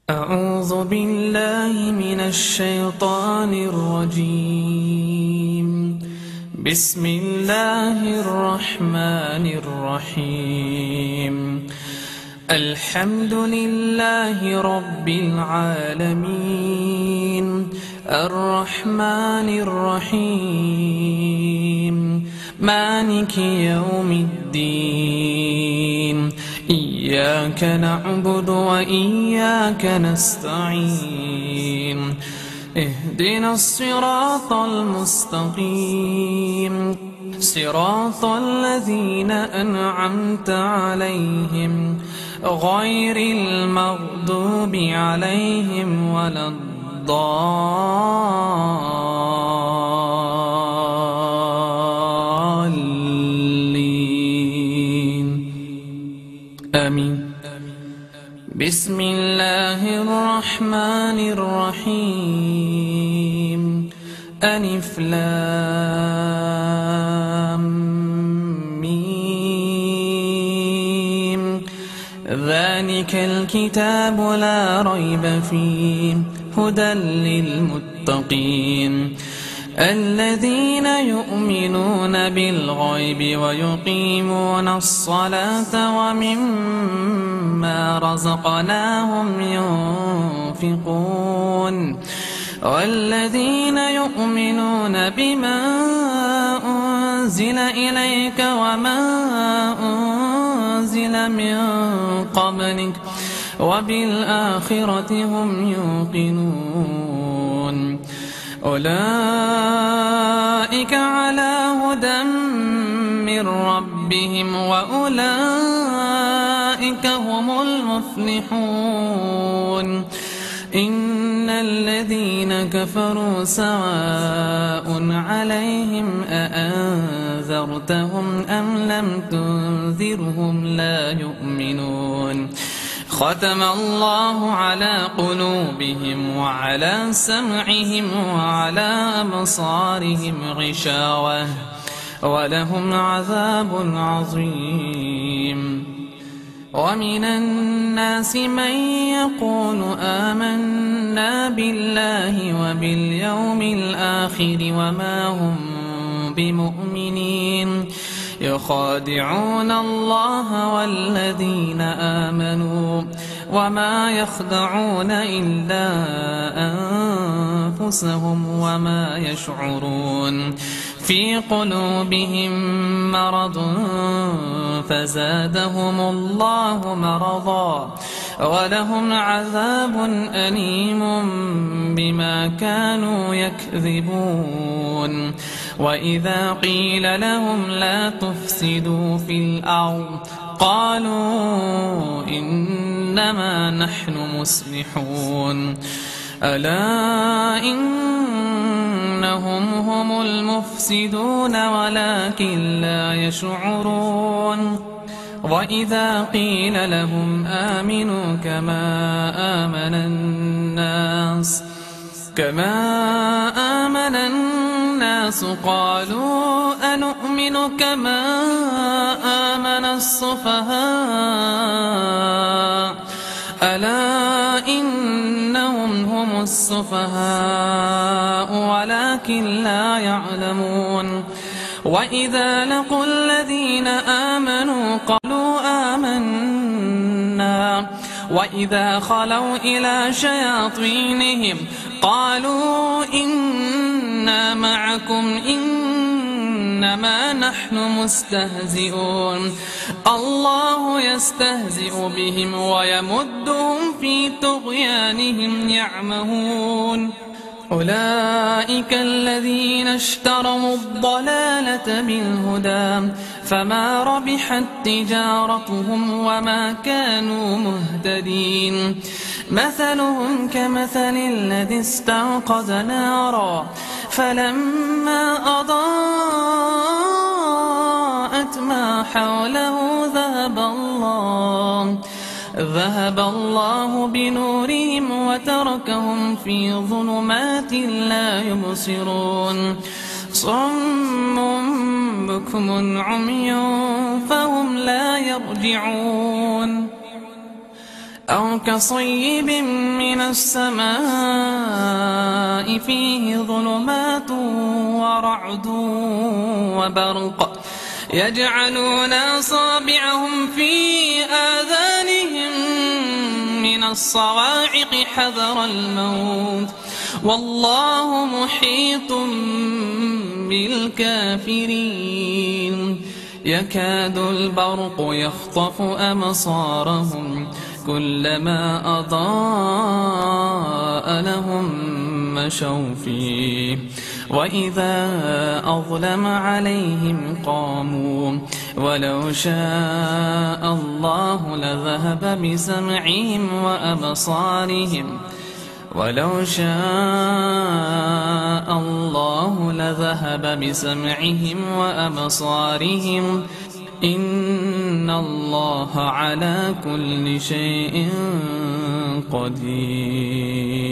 أعوذ بالله من الشيطان الرجيم. بسم الله الرحمن الرحيم. الحمد لله رب العالمين، الرحمن الرحيم، مالك يوم الدين. إياك نعبد وإياك نستعين. اهدنا الصراط المستقيم، صراط الذين أنعمت عليهم غير المغضوب عليهم ولا الضالين. آمين. بسم الله الرحمن الرحيم. ألف لام ميم. ذلك الكتاب لا ريب فيه هدى للمتقين الذين يؤمنون بالغيب ويقيمون الصلاة ومما رزقناهم ينفقون والذين يؤمنون بما أنزل إليك وما أنزل من قبلك وبالآخرة هم يوقنون. أولئك على هدى من ربهم وأولئك هم المفلحون. إن الذين كفروا سواء عليهم أأنذرتهم أم لم تنذرهم لا يؤمنون. ختم الله على قلوبهم وعلى سمعهم وعلى أبصارهم غشاوة ولهم عذاب عظيم. ومن الناس من يقول آمنا بالله وباليوم الآخر وما هم بمؤمنين يخادعون الله والذين آمنوا وما يخدعون إلا أنفسهم وما يشعرون. في قلوبهم مرض فزادهم الله مرضا ولهم عذاب أليم بما كانوا يكذبون. وإذا قيل لهم لا تفسدوا في الأرض قالوا إنما نحن مصلحون. ألا إنهم هم المفسدون ولكن لا يشعرون. وإذا قيل لهم آمنوا كما آمن الناس قالوا أنؤمن كما آمن السفهاء. ألا إنهم هم السفهاء ولكن لا يعلمون. وإذا لقوا الذين آمنوا قالوا آمنا وإذا خلوا إلى شياطينهم قالوا إنا معكم إنما نحن مستهزئون. الله يستهزئ بهم ويمدهم في طغيانهم يعمهون. أولئك الذين اشتروا الضلالة بالهدى فما ربحت تجارتهم وما كانوا مهتدين. مثلهم كمثل الذي استوقد نارا فلما أضاءت ما حوله ذهب الله بنورهم وتركهم في ظلمات لا يبصرون. صم بكم عمي فهم لا يرجعون. أو كصيب من السماء فيه ظلمات ورعد وبرق يجعلون أصابعهم في آذانهم من الصواعق حذر الموت والله محيط بالكافرين يكاد البرق يخطف أبصارهم كلما أضاء لهم مشوا فيه وإذا أظلم عليهم قاموا ولو شاء الله لذهب بسمعهم وأبصارهم إن الله على كل شيء قدير.